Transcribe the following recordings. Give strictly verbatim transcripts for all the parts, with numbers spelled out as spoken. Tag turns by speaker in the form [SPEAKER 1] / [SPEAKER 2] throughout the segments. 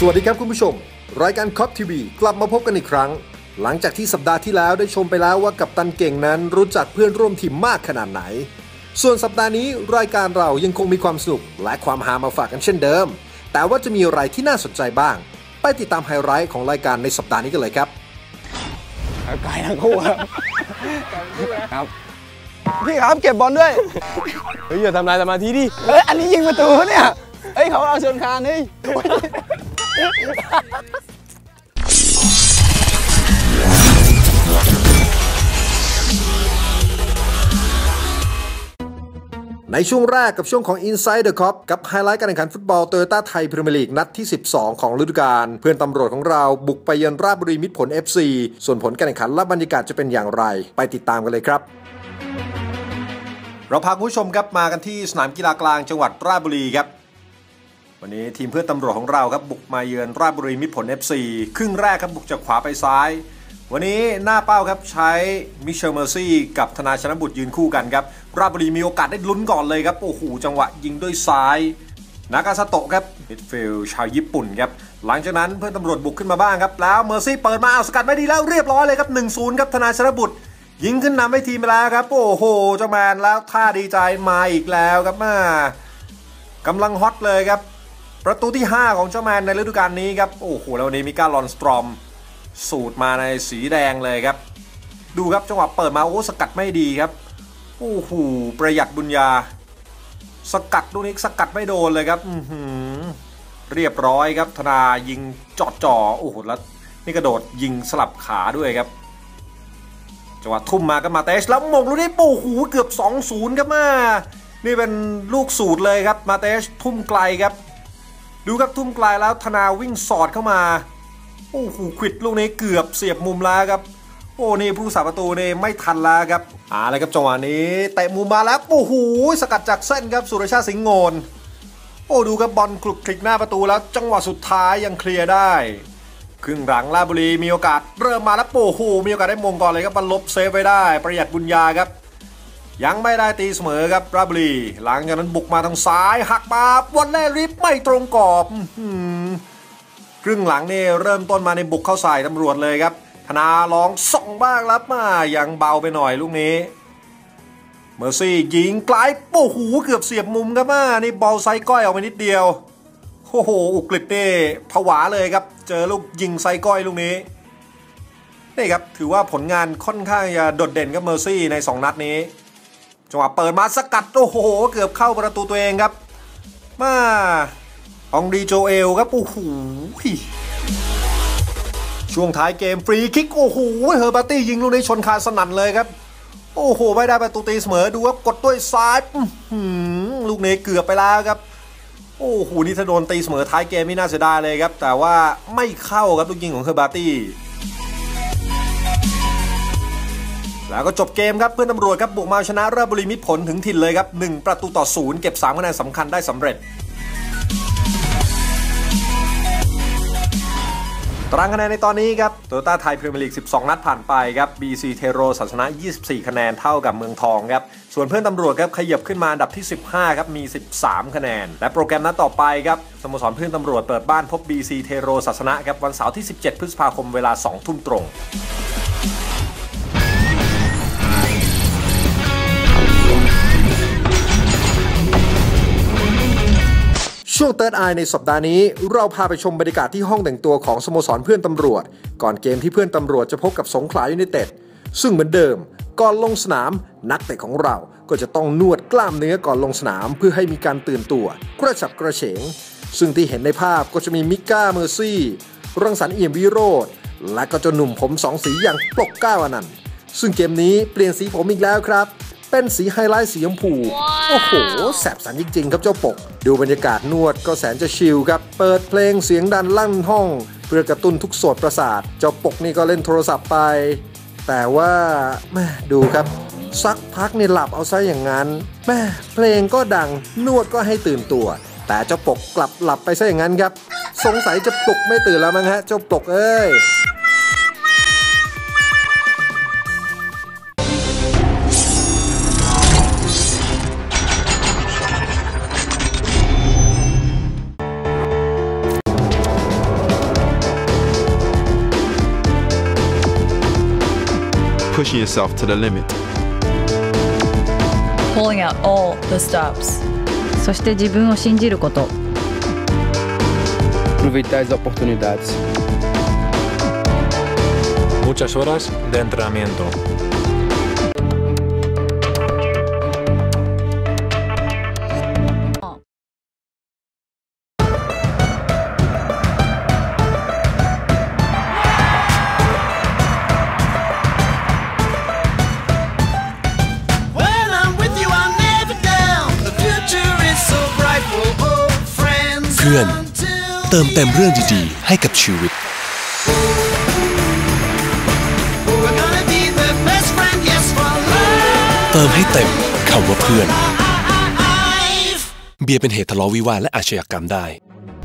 [SPEAKER 1] สวัสดีครับคุณผู้ชมรายการคอปทีวีกลับมาพบกันอีกครั้งหลังจากที่สัปดาห์ที่แล้วได้ชมไปแล้วว่ากัปตันเก่งนั้นรู้จักเพื่อนร่วมทีมมากขนาดไหนส่วนสัปดาห์นี้รายการเรายังคงมีความสนุกและความฮามาฝากกันเช่นเดิมแต่ว่าจะมีอะไรที่น่าสนใจบ้างไปติดตามไฮไลท์ของรายการในสัปดาห์นี้กันเลยครับ
[SPEAKER 2] ไกลทั้งคู่ครับครับพี่ครับเก็บบอลด้วยเฮ้ยอย่าทำลายสมาธิดิเฮ้ยอันนี้ยิงประตูเนี่ยเฮ้ยเขาเอาชนคานนี่
[SPEAKER 1] ในช่วงแรกกับช่วงของ Inside the Cop กับไฮไลท์การแข่งขันฟุตบอลโตโยต้าไทยพรีเมียร์ลีกนัดที่สิบสองของฤดูกาลเพื่อนตำรวจของเราบุกไปเยือนราชบุรีมิตรผล เอฟ ซี ส่วนผลการแข่งขันและบรรยากาศจะเป็นอย่างไรไปติดตามกันเลยครับเราพาคุณผู้ชมครับมากันที่สนามกีฬากลางจังหวัดราชบุรีครับวันนี้ทีมเพื่อนตำรวจของเราครับบุกมาเยือนราชบุรีมิตรผล เอฟ ซี ครึ่งแรกครับบุกจากขวาไปซ้ายวันนี้หน้าเป้าครับใช้มิเชลเมอร์ซี่กับธนาชนบุตรยืนคู่กันครับราชบุรีมีโอกาสได้ลุ้นก่อนเลยครับโอ้โหจังหวะยิงด้วยซ้ายนากาซาโตะครับมิดฟิลด์ชาวญี่ปุ่นครับหลังจากนั้นเพื่อนตำรวจบุกขึ้นมาบ้างครับแล้วเมอร์ซี่เปิดมาเอาสกัดไม่ดีแล้วเรียบร้อยเลยครับ หนึ่งศูนย์ ครับธนาชนบุตรยิงขึ้นนำให้ทีมไปแล้วครับโอ้โหเจ้าแมนแล้วท่าดีใจมาอีกแล้วครับมากำลังฮอตเลยครับประตูที่ห้าของเจ้าแมนในฤดูกาลนี้ครับโอ้โหแล้ววันนี้มิก้าลอนสตรอมสูตรมาในสีแดงเลยครับดูครับจังหวะเปิดมาโอ้สกัดไม่ดีครับโอ้โหประหยัดบุญญาสกัดลูกนี้สกัดไม่โดนเลยครับเรียบร้อยครับธนายิงจ่อจ่อโอ้โหแล้วนี่กระโดดยิงสลับขาด้วยครับจังหวะทุ่มมาก็มาเตชแล้วมงลูกนี้โอ้โหเกือบ สองศูนย์ ครับมานี่เป็นลูกสูตรเลยครับมาเตชทุ่มไกลครับดูครับทุ่มไกลแล้วธนาวิ่งสอดเข้ามาโอ้โหควิดลูกนี้เกือบเสียบมุมแล้วครับโอ้นี่ผู้สาประตูนี่ไม่ทันแล้วครับอ่าเลยครับจังหวะนี้เตะมุมมาแล้วโอ้โหสกัดจากเส้นครับสุรชาติสิงห์โงนโอ้ดูครับบอลคลุกคลิกหน้าประตูแล้วจังหวะสุดท้ายยังเคลียร์ได้ครึ่งหลังราชบุรีมีโอกาสเริ่มมาแล้วโอ้โหมีโอกาสได้มงก่อนเลยครับบอลลบเซฟไว้ได้ประหยัดบุญญาครับยังไม่ได้ตีเสมอครับราชบุรีหลังจากนั้นบุกมาทางซ้ายหักมาวันแรกริบไม่ตรงกรอบครึ่งหลังนี่เริ่มต้นมาในบุกเข้าใส่ตำรวจเลยครับธนาลองส่องบ้างรับมายังเบาไปหน่อยลูกนี้เมอร์ซี่ยิงไกลโอ้โหเกือบเสียบมุมครับมานี่บอลไซก้อยออกไปนิดเดียวโอ้โหอุกฤษนี่ผวาเลยครับเจอลูกยิงไซก้อยลูกนี้นี่ครับถือว่าผลงานค่อนข้างจะโดดเด่นกับเมอร์ซี่ในสองนัดนี้จังหวะเปิดมาสกัดโอ้โหเกือบเข้าประตูตัวเองครับมาองดีโจเอลครับโอ้โหช่วงท้ายเกมฟรีคิกโอ้โหเฮอร์บาร์ตี้ยิงลูกนี้ชนคานสนั่นเลยครับโอ้โหไม่ได้ประตูตีเสมอดูว่ากดด้วยซ้ายลูกนี้เกือบไปแล้วครับโอ้โหนี่ถ้าโดนตีเสมอท้ายเกมไม่น่าเสียดายเลยครับแต่ว่าไม่เข้าครับลูกยิงของเฮอร์บาร์ตี้แล้วก็จบเกมครับเพื่อนตำรวจครับบุกมาชนะราชบุรีมิตรผลถึงถิ่นเลยครับหนึ่งประตูต่อศูนย์เก็บสามคะแนนสำคัญได้สำเร็จตารางคะแนนในตอนนี้ครับโตโยต้าไทยพรีเมียร์ลีกสิบสองนัดผ่านไปครับ บี ซี เทโรศาสนะยี่สิบสี่คะแนนเท่ากับเมืองทองครับส่วนเพื่อนตำรวจครับขยับขึ้นมาอันดับที่สิบห้าครับมีสิบสามคะแนนและโปรแกรมนัดต่อไปครับสโมสรเพื่อนตำรวจเปิดบ้านพบ บี ซี เทโรศาสนะครับวันเสาร์ที่สิบเจ็ดพฤษภาคมเวลา สองทุ่มตรงช่วง Third Eye ในสัปดาห์นี้เราพาไปชมบรรยากาศที่ห้องแต่งตัวของสโมสรเพื่อนตำรวจก่อนเกมที่เพื่อนตำรวจจะพบกับสงขลายูไนเต็ดซึ่งเหมือนเดิมก่อนลงสนามนักเตะของเราก็จะต้องนวดกล้ามเนื้อก่อนลงสนามเพื่อให้มีการตื่นตัวกระฉับกระเฉงซึ่งที่เห็นในภาพก็จะมีมิก้าเมอร์ซี่รังสรรค์เอี่ยมวิโรจน์และก็เจ้าหนุ่มผมสองสีอย่างปลกก้าวอนันต์ซึ่งเกมนี้เปลี่ยนสีผมอีกแล้วครับเป็นสีไฮไลท์สีชมพูโอ้โหแสบสันจริงๆครับเจ้าปกดูบรรยากาศนวดก็แสนจะชิลครับเปิดเพลงเสียงดังลั่นห้องเพื่อกระตุ้นทุกโสตประสาทเจ้าปกนี่ก็เล่นโทรศัพท์ไปแต่ว่าแม่ดูครับสักพักนี่หลับเอาซะอย่างนั้นแม่เพลงก็ดังนวดก็ให้ตื่นตัวแต่เจ้าปกกลับหลับไปซะอย่างนั้นครับสงสัยจะปลุกไม่ตื่นแล้วมั้งฮะเจ้าปกเอ้ย
[SPEAKER 3] เ pushing yourself to the limit.
[SPEAKER 4] Pulling out all the stops. そして自分を信じること。
[SPEAKER 5] Aproveitar as oportunidades.
[SPEAKER 6] Muchas horas de entrenamiento.
[SPEAKER 7] When I'm with you, I'm never down. The future is so bright for old friends.
[SPEAKER 8] เพื่อนเติมเต็มเรื่องดีๆให้กับชีวิต
[SPEAKER 7] We're gonna be the best friend, yes, for life.
[SPEAKER 8] เติมให้เต็มคำว่าเพื่อน เบียร์เป็นเหตุทะเลาะวิวาทและอาชญากรรมได้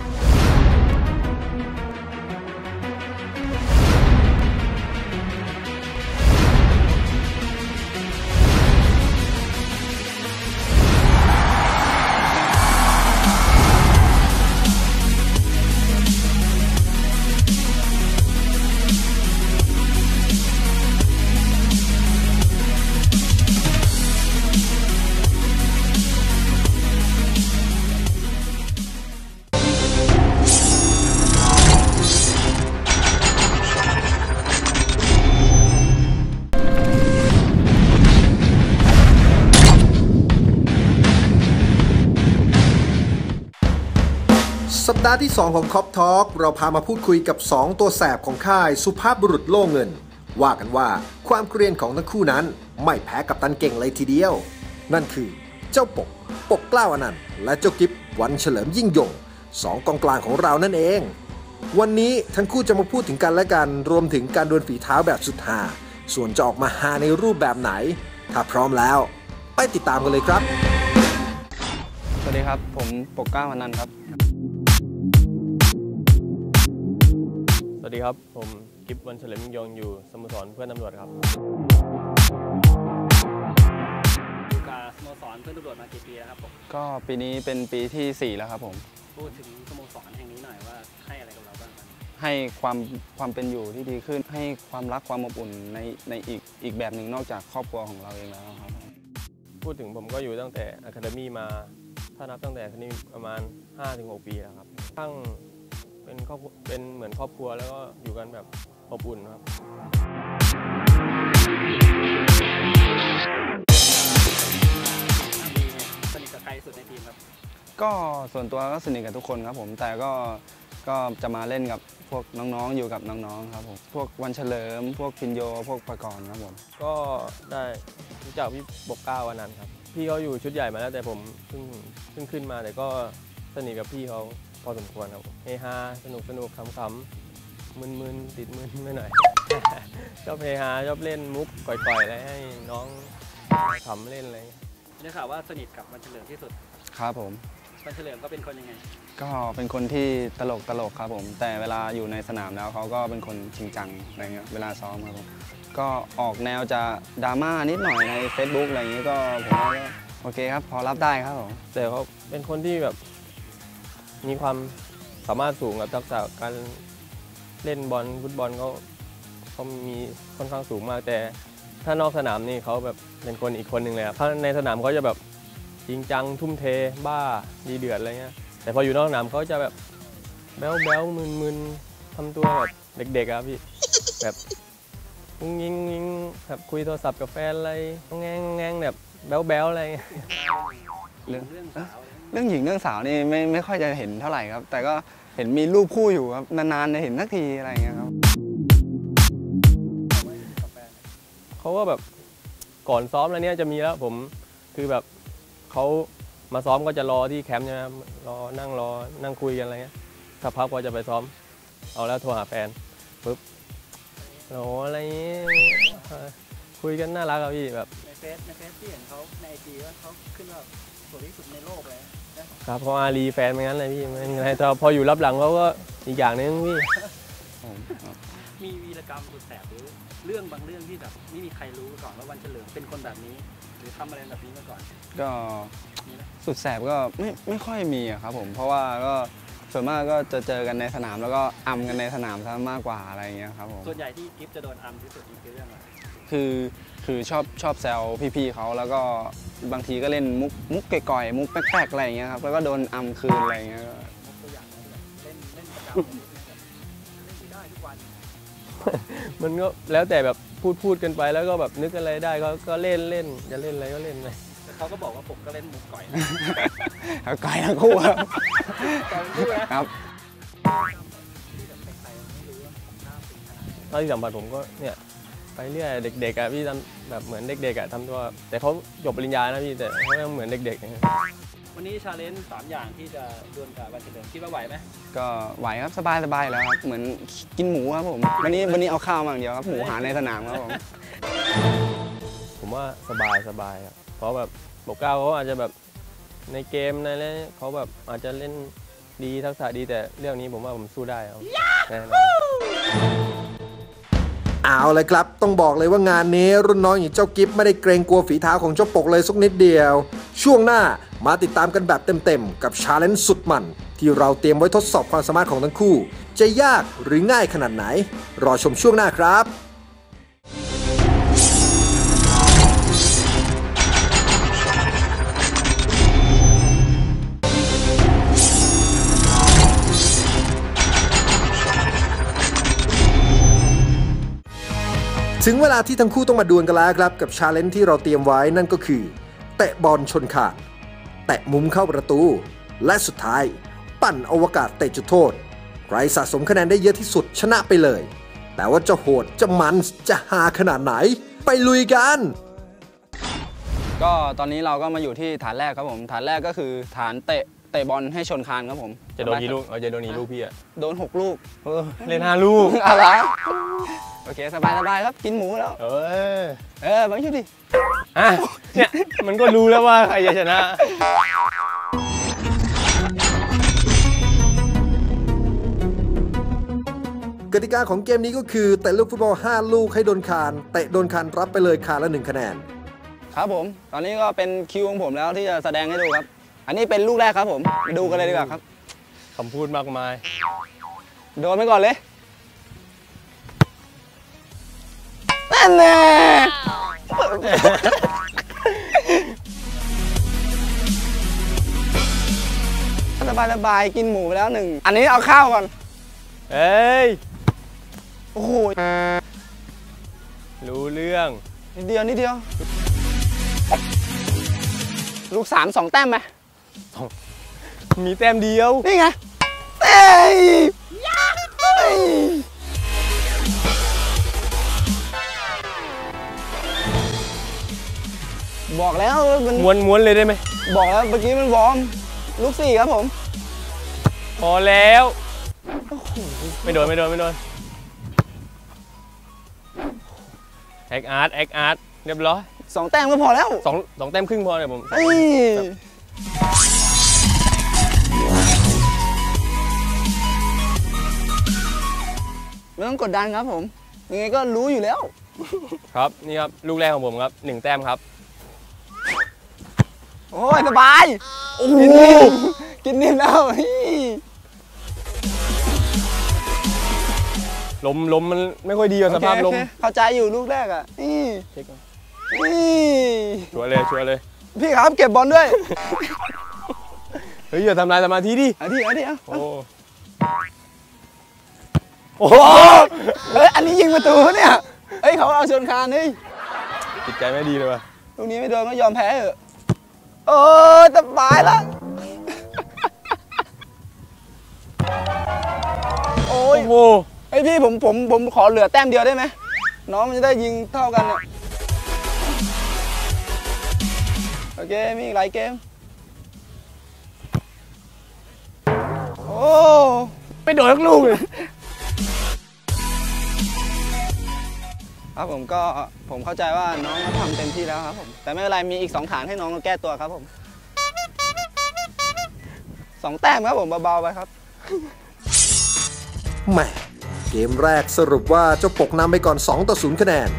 [SPEAKER 1] สัปดาห์ที่สองของ Cop Talk เราพามาพูดคุยกับสองตัวแสบของค่ายสุภาพบุรุษโล่เงินว่ากันว่าความเกรียนของทั้งคู่นั้นไม่แพ้กับตันเก่งเลยทีเดียวนั่นคือเจ้าปกปกเกล้าอนันต์และเจ้ากิฟวันเฉลิมยิ่งยงสองกองกลางของเรานั่นเองวันนี้ทั้งคู่จะมาพูดถึงกันและกันรวมถึงการดวลฝีเท้าแบบสุดฮาส่วนจะออกมาฮาในรูปแบบไหนถ้าพร้อมแล้วไปติดตามกันเลยครับ
[SPEAKER 2] สวัสดีครับผมปกเกล้าอนันต์ครับ
[SPEAKER 9] สวัสดีครับผมกิฟวันเฉลิมยิ่งยงอยู่สโมสรเพื่อนตำรวจครับ
[SPEAKER 10] อยู่กับสโมสรเพื่อนตำรวจมากี่ปีแล้วครับผม
[SPEAKER 2] ก็ปีนี้เป็นปีที่สี่แล้วครับผม
[SPEAKER 10] พูดถึงสโมสรแห่งนี้หน่อยว่าให้อะไรกับเราบ้างครับ
[SPEAKER 2] ให้ความความเป็นอยู่ที่ดีขึ้นให้ความรักความอบอุ่นในในอีกอีกแบบหนึ่งนอกจากครอบครัวของเราเองแล้วครับ
[SPEAKER 9] พูดถึงผมก็อยู่ตั้งแต่อะคาเดมี่มาถ้านับตั้งแต่อะคาเดมี่ประมาณ ห้าถึงหก ปีแล้วครับตั้งเป็นครอบเป็นเหมือนครอบครัวแล้วก็อยู่กันแบบอบอุ่นครับ
[SPEAKER 10] สนิทกับใครสุดในทีมครับ
[SPEAKER 2] ก็ส่วนตัวก็สนิทกับทุกคนครับผมแต่ก็ก็จะมาเล่นกับพวกน้องๆอยู่กับน้องๆครับผมพวกวันเฉลิมพวกพินโยพวกประกรณ์ครับผม
[SPEAKER 9] ก็ได้รู้จักพี่ปกเกล้าวันนั้นครับพี่เขาอยู่ชุดใหญ่มาแล้วแต่ผมเพิ่งเพิ่งขึ้นมาแต่ก็สนิทกับพี่เขาพอสมควรครับเฮฮาสนุกสนุกขำๆมึนๆติดมึนไม่หน่อย ชอบเฮฮาชอบเล่นมุกก่อยๆอะไรให้น้องขำเล่นอะไร
[SPEAKER 10] ได้ข่าวว่าสนิทกับวันเฉลิมที่สุด
[SPEAKER 2] ครับผม
[SPEAKER 10] วันเฉลิมก็เป็นคนยังไง
[SPEAKER 2] ก็เป็นคนที่ตลกตลกครับผมแต่เวลาอยู่ในสนามแล้วเขาก็เป็นคนจริงจังอะไรเงี้ยเวลาซ้อมครับผมก็ออกแนวจะดราม่านิดหน่อยใน Facebook อะไรเงี้ยก็ผมว่าโอเคครับพอรับได้ครับผม
[SPEAKER 9] แต่เขาเป็นคนที่แบบมีความสามารถสูงกับทักษะการเล่นบอลฟุตบอลเขาเขามีค่อนข้างสูงมากแต่ถ้านอกสนามนี่เขาแบบเป็นคนอีกคนหนึ่งเลยครับถ้าในสนามเขาจะแบบจริงจังทุ่มเทบ้าดีเดือดอะไรเงี้ยแต่พออยู่นอกสนามเขาจะแบบแบ๊วแบ๊วมึนมึนทำตัวแบบเด็กๆครับพี่แบบยิงยิงยิงแบบคุยโทรศัพท์กับแฟนอะไรแงงแงงแบบแบ๊วแบ๊วอะไร
[SPEAKER 2] เรื่องเรื่องสาวเรื่องหญิงเรื่องสาวนี่ไม่ไม่ค่อยจะเห็นเท่าไหร่ครับแต่ก็เห็นมีรูปคู่อยู่ครับนานๆจะเห็นสักทีอะไรเงี้ยครับ
[SPEAKER 9] เขาก็แบบก่อนซ้อมแล้วเนี้ยจะมีแล้วผมคือแบบเขามาซ้อมก็จะรอที่แคมป์ใช่ไหมรอนั่งรอนั่งคุยกันอะไรเงี้ยสักพักพอจะไปซ้อมเอาแล้วโทรหาแฟนปุ๊บโหอะไรเงี้ยคุยกันน่ารักครับพี่แบบ
[SPEAKER 10] ในเฟซในเฟซที่เห็นเขาในไอจีว่าเขาขึ้นว่าสวยที่สุดในโลกเลย
[SPEAKER 9] ครับเพราะอารีแฟนเหมือนกันเลยพี่ไม่มีอะไรแต่พออยู่รับหลังเขาก็อีกอย่างนึงพี่
[SPEAKER 10] มีวีรกรรมสุดแสบหรือเรื่องบางเรื่องที่แบบไม่มีใครรู้มาก่อนว่าวันเฉลิมเป็นคนแบบนี้หรือทำอะไรแบบนี้มาก่อน
[SPEAKER 2] ก็สุดแสบก็ไม่ไม่ค่อยมีครับผมเพราะว่าก็ส่วนมากก็จะเจอกันในสนามแล้วก็อัมกันในสนามซะมากกว่าอะไรอย่างเงี้ยครับผม
[SPEAKER 10] ส่วนใหญ่ที่กิฟจะโดนอัมที่สุดคือเรื่องอะไร
[SPEAKER 2] คือคือชอบชอบแซวพี่ๆเขาแล้วก็บางทีก็เล่นมุกมุกก่อยๆมุกแป๊กๆอะไรอย่างเงี้ยครับแล้วก็โดนอำคืนอะไรอย่างเงี้ย
[SPEAKER 10] ตัวอย่างเล่นเล่นประจำเล่นได้ทุกวัน
[SPEAKER 9] มันก็แล้วแต่แบบพูดพูดกันไปแล้วก็แบบนึกอะไรได้ก็ก็เล่นเล่นจะเล่นอะไรก็เล่นไป
[SPEAKER 10] แต่เขาก็บอกว่าผมก็เล่นมุกก่อย
[SPEAKER 2] ก่อยทั้งคู่ครับ
[SPEAKER 10] ก่อยทั้งคู่นะครับ
[SPEAKER 9] เท่าที่สัมผัสผมก็เนี่ยไปเรื่อยเด็กๆอ่ะพี่ทำแบบเหมือนเด็กๆอ่ะทำตัวแต่เขาจบปริญญานะพี่แต่เขายังเหมือนเด็กๆ
[SPEAKER 10] วันนี้ชาเลนจ์สามอย่างที่จะดวลกับวันเฉลิมคิดว่าไหวไหม
[SPEAKER 2] ก็ไหวครับสบายสบายแล้วครับเหมือนกินหมูครับผมวันนี้วันนี้เอาข้าวมาอย่างเดียวครับหมูหาในสนามครับผม
[SPEAKER 9] ผมว่าสบายสบายครับเพราะแบบปกเกล้าเขาอาจจะแบบในเกมในอะไรเขาแบบอาจจะเล่นดีทักษะดีแต่เรื่องนี้ผมว่าผมสู้ได้ครับแน่นอน
[SPEAKER 1] เอาเลยครับต้องบอกเลยว่างานนี้รุ่นน้องอย่างเจ้ากิฟไม่ได้เกรงกลัวฝีเท้าของเจ้าปกเลยสักนิดเดียว ช่วงหน้ามาติดตามกันแบบเต็มๆกับชาเลนจ์สุดมันที่เราเตรียมไว้ทดสอบความสามารถของทั้งคู่จะยากหรือง่ายขนาดไหนรอชมช่วงหน้าครับ ถึงเวลาที่ทั้งคู่ต้องมาดวลกันแล้วครับกับชาเลนจ์ที่เราเตรียมไว้นั่นก็คือเตะบอลชนคานแตะมุมเข้าประตูและสุดท้ายปั่นอวกาศเตะจุดโทษใครสะสมคะแนนได้เยอะที่สุดชนะไปเลยแต่ว่าจะโหดจะมันจะฮาขนาดไหนไปลุยกัน
[SPEAKER 2] ก็ตอนนี้เราก็มาอยู่ที่ฐานแรกครับผมฐานแรกก็คือฐานเตะเตะบอลให้ชนคานครับผม
[SPEAKER 9] จะโดนกี่ลูกเอาจะโดนกี่ลูกพี่อะ
[SPEAKER 2] โดนหกลูก
[SPEAKER 9] เล่นห้าลูก
[SPEAKER 2] อะไรโอเคสบายสบายครับกินหมูแล้ว
[SPEAKER 9] เออ
[SPEAKER 2] เออบังชุดดิ
[SPEAKER 9] อ่ะเนี่ยมันก็รู้แล้วว่าใครจะชนะ
[SPEAKER 1] กติกาของเกมนี้ก็คือเตะลูกฟุตบอลห้าลูกให้โดนคานเตะโดนคานรับไปเลยคานละหนึ่งคะแนน
[SPEAKER 2] ครับผมตอนนี้ก็เป็นคิวของผมแล้วที่จะแสดงให้ดูครับอันนี้เป็นลูกแรกครับผมมาดูกันเลยดีกว่าครับ
[SPEAKER 9] คำพูดมากมาย
[SPEAKER 2] โดนไปก่อนเลยนั่นแน่สบายสบายกินหมูไปแล้วหนึ่งอันนี้เอาข้าวก่อน
[SPEAKER 9] เอ้ย
[SPEAKER 2] โอ้โห
[SPEAKER 9] รู้เรื่อง
[SPEAKER 2] นิดเดียวนิดเดียวลูกสามสองแต้มไหม
[SPEAKER 9] มีแต้มเดียว
[SPEAKER 2] นี่ไงเอ้ยเอ้ยบอกแล้วมัน
[SPEAKER 9] ม้วนม้วนเลยได้ไหม
[SPEAKER 2] บอกแล้วเมื่อกี้มันวอร์มลูกสี่ครับผม
[SPEAKER 9] พอแล้วไม่โดนไม่โดนไม่โดนแอคอาร์ตแอคอาร์ตเรียบร้อย
[SPEAKER 2] สองแต้มก็พอแล้ว
[SPEAKER 9] สองสองแต้มครึ่งพอเลยผม
[SPEAKER 2] เอ้ยไม่ต้องกดดันครับผมยังไงก็รู้อยู่แล้ว
[SPEAKER 9] ครับนี่ครับลูกแรกของผมครับหนึ่งแต้มครับ
[SPEAKER 2] โอ้ยสบายโอ้โหกินนิ่มแล้วนี่
[SPEAKER 9] ลมลมมันไม่ค่อยดีอ่ะสภาพลม
[SPEAKER 2] โอเคเข้าใจอยู่ลูกแรกอ่ะนี่
[SPEAKER 9] เช็คก่อน
[SPEAKER 2] นี่
[SPEAKER 9] ชัวร์เลยชัวร์เลย
[SPEAKER 2] พี่ครับเก็บบอลด้วย
[SPEAKER 9] เฮ้ยอย่าทำลายสมาธิดิ
[SPEAKER 2] เอาดิเอาดิเอา
[SPEAKER 9] โอ้โอ้
[SPEAKER 2] เฮ้ยอันนี้ยิงประตูเนี่ยเฮ้ยเขาเอาชนคานเฮ้ย
[SPEAKER 9] จิตใจไม่ดีเลยว่ะ
[SPEAKER 2] ลูกนี้ไม่โดนก็ยอมแพ้เถอะโอ้ยสบายแล้วโอ้ย
[SPEAKER 9] โอ้โห
[SPEAKER 2] ไอยพี่ผมผมผมขอเหลือแต้มเดียวได้ไหมน้องมันจะได้ยิงเท่ากันเนี่ยโอเคมีอีกหลายเกมโอ้
[SPEAKER 9] ไม่โดนทั้งลูกเลย
[SPEAKER 2] ครับผมก็ผมเข้าใจว่าน้องทำเต็มที่แล้วครับผมแต่ไม่เป็นไรมีอีกสองฐานให้น้องแก้ตัวครับผมสองแต้มครับผมเบาๆไปครับ
[SPEAKER 1] แหมเกมแรกสรุปว่าเจ้าปกนำไปก่อนสองต่อศูนย์คะแนน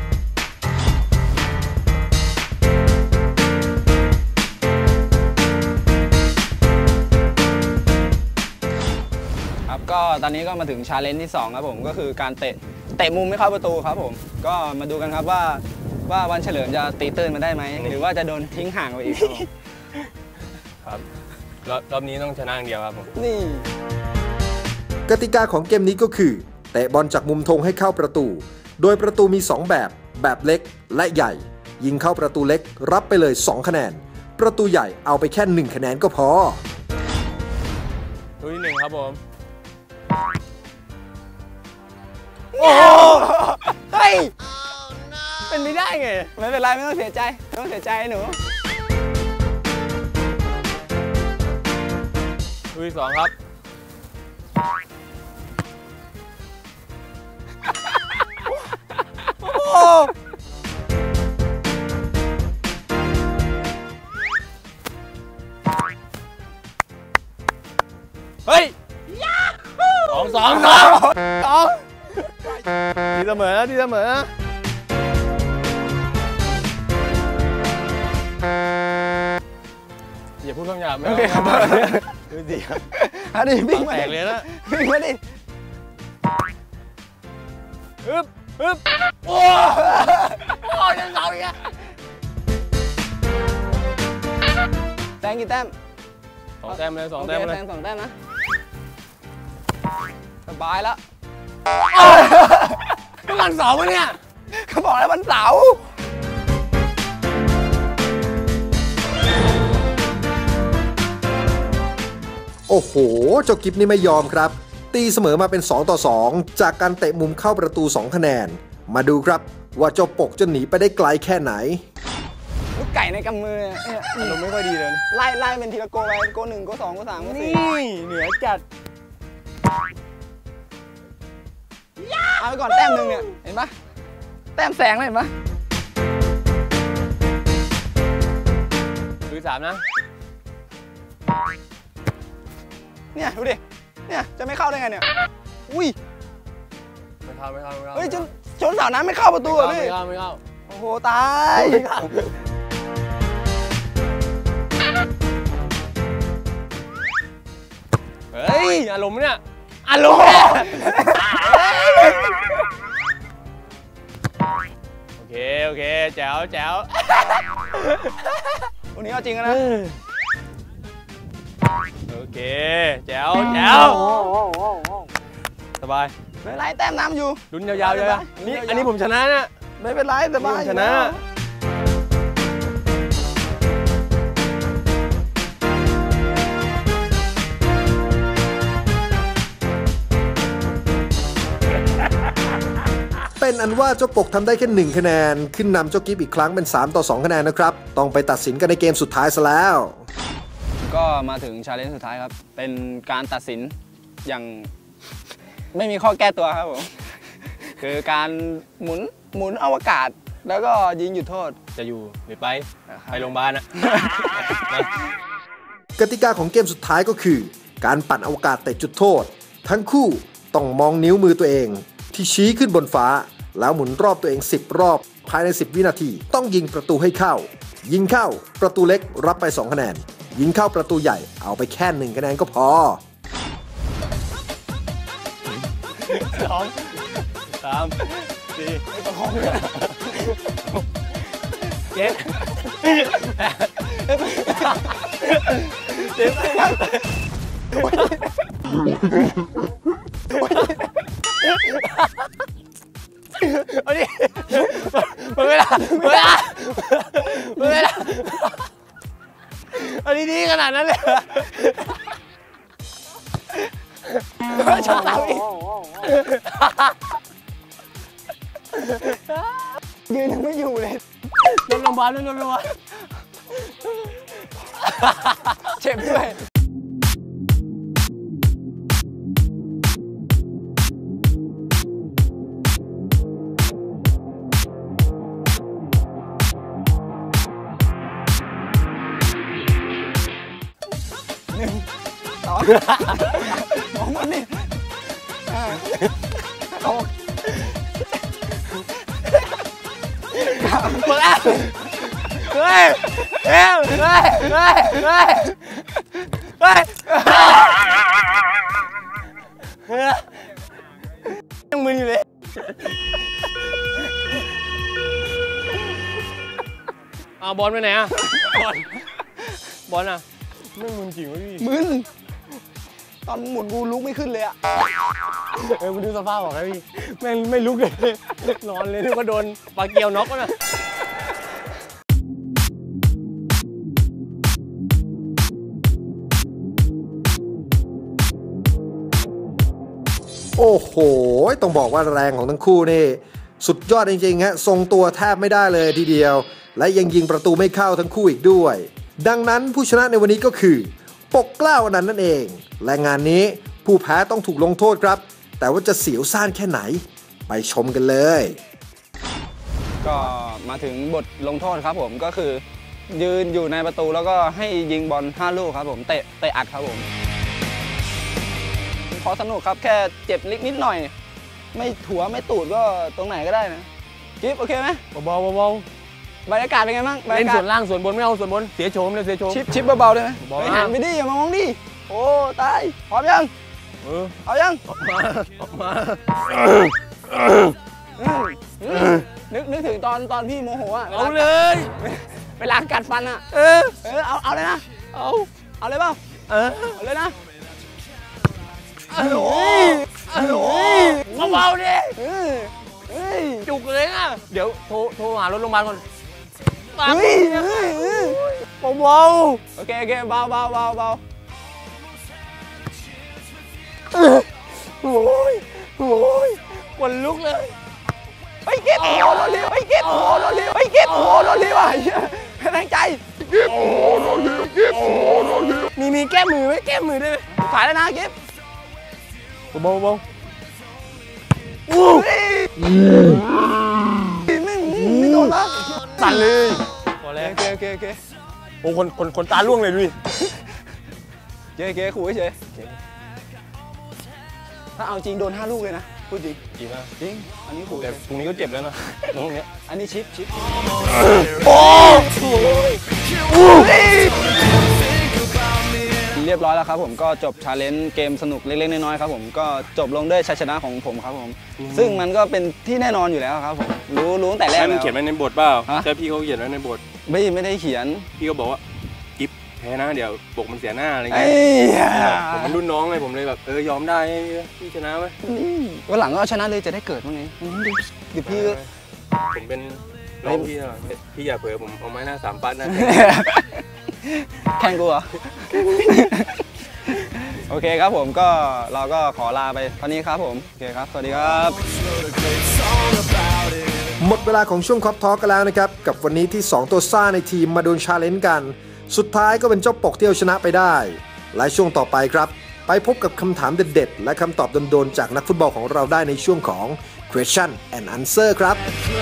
[SPEAKER 2] ครับก็ตอนนี้ก็มาถึงชาเลนจ์ที่สองครับผมก็คือการเตะเตะมุมไม่เข้าประตูครับผมก็มาดูกันครับว่าว่าวันเฉลิมจะตีตื้นมาได้ไหมหรือว่าจะโดนทิ้งห่างไปอีกครับผม
[SPEAKER 9] ครับรอบรอบนี้ต้องชนะอย่างเดียวครับผม
[SPEAKER 2] นี่
[SPEAKER 1] กติกาของเกมนี้ก็คือเตะบอลจากมุมธงให้เข้าประตูโดยประตูมีสองแบบแบบเล็กและใหญ่ยิงเข้าประตูเล็กรับไปเลยสองคะแนนประตูใหญ่เอาไปแค่หนึ่งคะแนนก็พอ
[SPEAKER 9] ลูกที่หนึ่งครับผม
[SPEAKER 2] โอ้เฮ้ยเป็นไม่ได้ไงไม่เป็นไรไม่ต้องเสียใจไม่ต้องเสียใจหนู
[SPEAKER 9] ลูกที่สองครับ
[SPEAKER 2] โอ้
[SPEAKER 9] เฮ้ยสองสองสองสองทีเสมอนะทีเสมอนะอย่าพูดคำหยาบไม่เอาครับดูสิครับ
[SPEAKER 2] อันนี้วิ่งมา
[SPEAKER 9] แตกเลยนะ
[SPEAKER 2] วิ่งมาดิ
[SPEAKER 9] อึ๊บอึ๊บโอ้โหยังเสาอีกอะ
[SPEAKER 2] แต้มกี่แต้ม
[SPEAKER 9] สองแต้มเลยสองแต้มเลย
[SPEAKER 2] สองแต้มนะสบายแล้ว
[SPEAKER 9] ก็วันเสาร์วะเนี่ย
[SPEAKER 2] เขาบอกแล้ววันเสาร์
[SPEAKER 1] โอ้โหเจ้ากิฟนี่ไม่ยอมครับตีเสมอมาเป็นสองต่อสองจากการเตะมุมเข้าประตูสองคะแนนมาดูครับว่าเจ้าปกจะหนีไปได้ไกลแค่ไหน
[SPEAKER 2] ลูกไก่ในกำมือเนี่ย
[SPEAKER 9] อารมณ์ไม่ค่อยดีเลย
[SPEAKER 2] ไล่ไล่เป็นทีละโกไปโกหนึ่งโกสองโกสามโกสี่
[SPEAKER 9] เหนือจัด
[SPEAKER 2] เอาไปก่อนแต้มหนึ่งเนี่ยเห็นปะแต้มแสงเลยเห็นปะ
[SPEAKER 9] ดูสามนะ
[SPEAKER 2] เนี่ยดูดิเนี่ยจะไม่เข้าได้ไงเนี่ยอุ้ย
[SPEAKER 9] ไม่เข้าไม่เข้าไม่เข้า
[SPEAKER 2] เฮ้ยจนชนเสาน้ำไม่เข้าประตูอ่ะพี่
[SPEAKER 9] ไม่เข้าไม่เข้า
[SPEAKER 2] โอ้โหตาย
[SPEAKER 9] เฮ้ยอารมณ์เนี่ยอารมณ์โอเคโอเคแจ๋วแจ๋ว
[SPEAKER 2] วันนี้เอาจริงนะ
[SPEAKER 9] โอเคแจ๋วแจ๋วสบาย
[SPEAKER 2] ไม่เป็นไรแต้มน้ำอยู่
[SPEAKER 9] ลุ้นยาวๆเลยนี่อันนี้ผมชนะนะ
[SPEAKER 2] ไม่เป็นไรสบาย
[SPEAKER 9] ชนะ
[SPEAKER 1] เป็นอันว่าเจ้าปกทำได้แค่หนึ่งคะแนนขึ้นนำเจ้ากิฟอีกครั้งเป็นสามต่อสองคะแนนนะครับต้องไปตัดสินกันในเกมสุดท้ายซะแล้ว
[SPEAKER 2] ก็มาถึงชาเลนจ์สุดท้ายครับเป็นการตัดสินอย่างไม่มีข้อแก้ตัวครับผมคือการหมุนหมุนอวกาศแล้วก็ยิงหยุดโทษ
[SPEAKER 9] จะอยู่หรือไปไปโรงพยาบาลนะ
[SPEAKER 1] กติกาของเกมสุดท้ายก็คือการปั่นอวกาศเตะจุดโทษทั้งคู่ต้องมองนิ้วมือตัวเองที่ชี้ขึ้นบนฟ้าแล้วหมุนรอบตัวเองสิบรอบภายในสิบวินาทีต้องยิงประตูให้เข้ายิงเข้าประตูเล็กรับไปสองคะแนนยิงเข้าประตูใหญ่เอาไปแค่หนึ่งคะแนนก็พอ
[SPEAKER 9] สองสามสี่เจ็ดเจ็ดเอาดิหมดเวลาหมดเวลาหมดเวลาเอาดีๆขนาดนั้นเลย
[SPEAKER 2] ชอบเราอีกยืนยังไม่อยู่เลย
[SPEAKER 9] โดนโรงพยาบาลโดนโรงพยาบาล
[SPEAKER 2] เจ็บด้วยหนึ่งสองมองมันนี่หก
[SPEAKER 9] หมดแล้วเฮ้ยเฮ้ยเฮ้ยเฮ้ยเฮ้ยเฮ้ยยังมึนอยู่เลยเอาบอลไปไหนอ่ะบอลบอลอ่ะไม่มึนจริงวะพี่
[SPEAKER 2] มึนตอนหมุนกูลุกไม่ขึ้นเลยอะ
[SPEAKER 9] เออกูดูสภาพบอกนะพี่แม่งไม่ลุกเลยนอนเลยนึกว่าโดนปลาเกียวน็อกแล้วนะ
[SPEAKER 1] โอ้โหต้องบอกว่าแรงของทั้งคู่นี่สุดยอดจริงๆฮะทรงตัวแทบไม่ได้เลยทีเดียวและยังยิงประตูไม่เข้าทั้งคู่อีกด้วยดังนั้นผู้ชนะในวันนี้ก็คือปกเกล้าอนันต์นั่นเองและงานนี้ผู้แพ้ต้องถูกลงโทษครับแต่ว่าจะเสียวซ่านแค่ไหนไปชมกันเลย
[SPEAKER 2] ก็มาถึงบทลงโทษครับผมก็คือยืนอยู่ในประตูแล้วก็ให้ยิงบอลห้าลูกครับผมเตะเตะอัดครับผมพอสนุกครับแค่เจ็บเล็กนิดหน่อยไม่ถั่วไม่ตูดก็ตรงไหนก็ได้นะกิ๊บโอเคไหม
[SPEAKER 9] เบาๆเบา
[SPEAKER 2] บรรยากาศเป็นไงบ้าง
[SPEAKER 9] เล่นส่วนล่างส่วนบนไม่เอาส่วนบนเสียโฉมเลยเสียโฉม
[SPEAKER 2] ชิปชิปเบาๆได้ไหมไปหันไปดิอย่ามามองดิโอ้ตายพร้อมยัง
[SPEAKER 9] เออ
[SPEAKER 2] เอายัง
[SPEAKER 9] ออกมาออกมา
[SPEAKER 2] นึกนึกถึงตอนตอนพี่โมโหอ่ะ
[SPEAKER 9] เอาเลย
[SPEAKER 2] เวลากัดฟันอ่ะ
[SPEAKER 9] เออ
[SPEAKER 2] เออเอาเอาเลยนะ
[SPEAKER 9] เอา
[SPEAKER 2] เอาเลยเปล่า
[SPEAKER 9] เออ
[SPEAKER 2] เอาเลยนะ
[SPEAKER 9] โอ้ยโอ้ยเบาๆดิจุกเลยนะเดี๋ยวโทรโทรหารถโรงพยาบาลก่อน
[SPEAKER 2] เฮ้ย
[SPEAKER 9] เบา
[SPEAKER 2] ๆโอเคโอเคเบาเบาเบาเบา
[SPEAKER 9] โอ้ยโอ้ยขนลุกเลย
[SPEAKER 2] ไปเก็บโอ้โหโดนเลี้ยวไปเก็บโอ้โหโดนเลี้ยวไปเก็บโอ้โหโดนเลี้ยวอ่ะให้แรงใจ
[SPEAKER 9] เก็บโอ้โหโดนเลี้ยวเก็บโอ้โหโดนเลี้ยวมีมีแก้มือไหมแก้มือได้ไหม
[SPEAKER 2] ถ่ายแล้วนะเก็บ
[SPEAKER 9] เบาเบา
[SPEAKER 2] โอ้ยไม่ไม่โดนละ
[SPEAKER 9] สั่นเลย
[SPEAKER 2] พอแล้วโอเคโอเคโอเค
[SPEAKER 9] โอ้คนคนคนตาล่วงเลยดูดิ
[SPEAKER 2] เจ๊เจ๊ขู่เฉยถ้าเอาจริงโดนห้าลูกเลยนะพูดจริง
[SPEAKER 9] จริงป่ะ
[SPEAKER 2] จริงอันนี้ขู่
[SPEAKER 9] แต่ตรงนี้ก็เจ็บแล้วนะตรงนี้
[SPEAKER 2] อันนี้ชิปชิป
[SPEAKER 9] โอ้
[SPEAKER 2] เรียบร้อยแล้วครับผมก็จบชาเลนจ์เกมสนุกเล็กๆน้อยๆครับผมก็จบลงด้วยชัยชนะของผมครับผมซึ่งมันก็เป็นที่แน่นอนอยู่แล้วครับผมรู้รู้แต่แรก
[SPEAKER 9] แล้วเขียนไว้ในบทเปล่าใช่พี่เขาเขียนไว้ในบท
[SPEAKER 2] ไม่ไม่ได้เขียน
[SPEAKER 9] พี่เขาบอกว่ากิ๊บแพ้นะเดี๋ยวปกมันเสียหน้าอะไรเงี้ยผมเป็นรุ่นน้องไงผมเลยแบบเออยอมได้พี่ชนะไหม
[SPEAKER 2] วันหลังก็ชนะเลยจะได้เกิดว่าไงเดี๋ยวพี่
[SPEAKER 9] ผมเป็นน้องพี่อ่ะพี่อย่าเผลอผมเอาไม้หน้าสามปั้นนะ
[SPEAKER 2] แข่งกูเหรอโอเคครับผมก็เราก็ขอลาไปเท่านี้ครับผมโอเคครับสวัสดีครับ
[SPEAKER 1] หมดเวลาของช่วงคอปทอล์กกันแล้วนะครับกับวันนี้ที่สองตัวซ่าในทีมมาโดนชาเลนจ์กันสุดท้ายก็เป็นเจ้าปกที่เอาชนะไปได้และช่วงต่อไปครับไปพบกับคำถามเด็ดๆและคำตอบโดนๆจากนักฟุตบอลของเราได้ในช่วงของ Question and Answer ครับ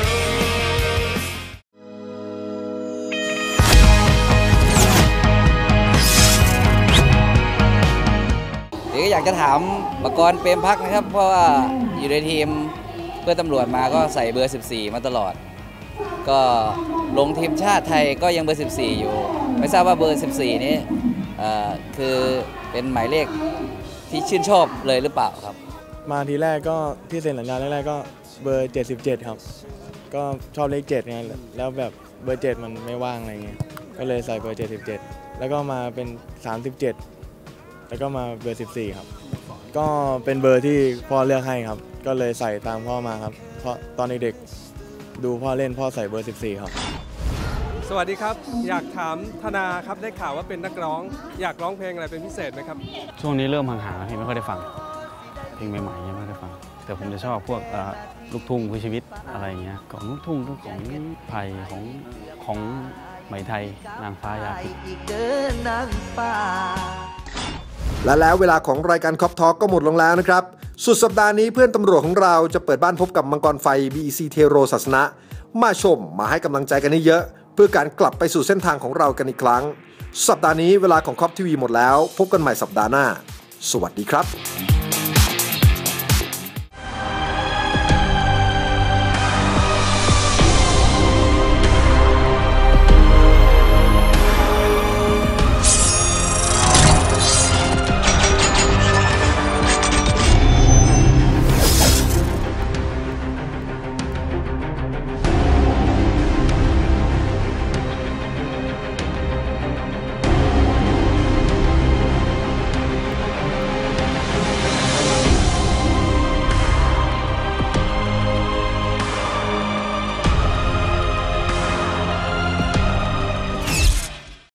[SPEAKER 3] เดี๋ยวอยากจะถามปกรณ์เปรมพักนะครับเพราะว่าอยู่ในทีมเพื่อตำรวจมาก็ใส่เบอร์สิบสี่มาตลอดก็ลงทีมชาติไทยก็ยังเบอร์สิบสี่อยู่ไม่ทราบว่าเบอร์สิบสี่นี้คือเป็นหมายเลขที่ชื่นชอบเลยหรือเปล่าครับ
[SPEAKER 5] มาทีแรกก็ที่เซ็นสัญญาแรกๆก็เบอร์เจ็ดสิบเจ็ดครับก็ชอบเลขเจ็ดไงแล้วแบบเบอร์เจ็ดมันไม่ว่างอะไรเงี้ยก็เลยใส่เบอร์เจ็ดสิบเจ็ดแล้วก็มาเป็นสามสิบเจ็ดแล้วก็มาเบอร์สิบสี่ครับก็เป็นเบอร์ที่พ่อเลือกให้ครับก็เลยใส่ตามพ่อมาครับเพราะตอนเด็กๆดูพ่อเล่นพ่อใส่เบอร์สิบสี่ครับ
[SPEAKER 11] สวัสดีครับอยากถามธนาครับได้ข่าวว่าเป็นนักร้องอยากร้องเพลงอะไรเป็นพิเศษไหมครับ
[SPEAKER 12] ช่วงนี้เริ่มห่างๆแล้วพี่ไม่ค่อยได้ฟังเพลงใหม่ๆยังไม่ได้ฟังแต่ผมจะชอบพวกลูกทุ่งเพื่อชีวิตอะไรเงี้ยของลูกทุ่งของไผ่ของของไหมไทยนางฟ้ายาพิษ
[SPEAKER 1] และแล้วเวลาของรายการคอปทอล์กก็หมดลงแล้วนะครับสุดสัปดาห์นี้เพื่อนตำรวจของเราจะเปิดบ้านพบกับมังกรไฟ บี อี ซี เทโรศาสนะมาชมมาให้กำลังใจกันให้เยอะเพื่อการกลับไปสู่เส้นทางของเรากันอีกครั้งสัปดาห์นี้เวลาของคอปทีวีหมดแล้วพบกันใหม่สัปดาห์หน้าสวัสดีครับ